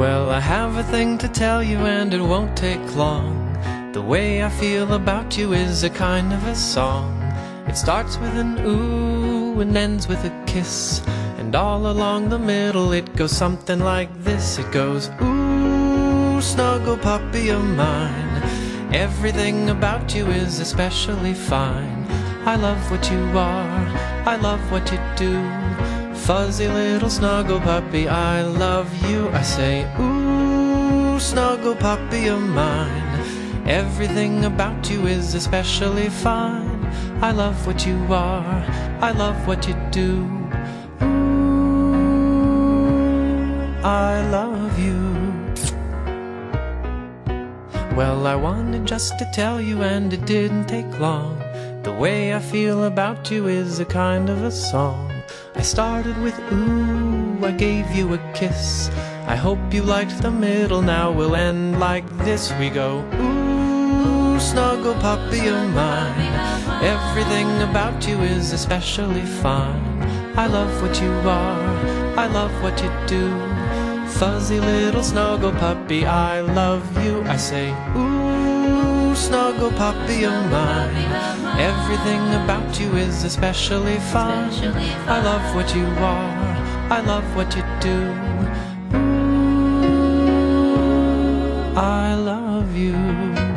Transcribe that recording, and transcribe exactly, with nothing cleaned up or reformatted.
Well, I have a thing to tell you and it won't take long. The way I feel about you is a kind of a song. It starts with an ooh and ends with a kiss, and all along the middle it goes something like this. It goes, ooh, snuggle puppy of mine, everything about you is especially fine. I love what you are, I love what you do, fuzzy little snuggle puppy, I love you. I say, ooh, snuggle puppy of mine, everything about you is especially fine. I love what you are, I love what you do, ooh, I love you. Well, I wanted just to tell you and it didn't take long. The way I feel about you is a kind of a song. I started with ooh, I gave you a kiss, I hope you liked the middle, now we'll end like this. We go, ooh, snuggle puppy of mine, everything about you is especially fine. I love what you are, I love what you do, fuzzy little snuggle puppy, I love you. I say, ooh, snuggle puppy of mine, everything about you is especially fine. I love what you are, I love what you do, ooh, I love you.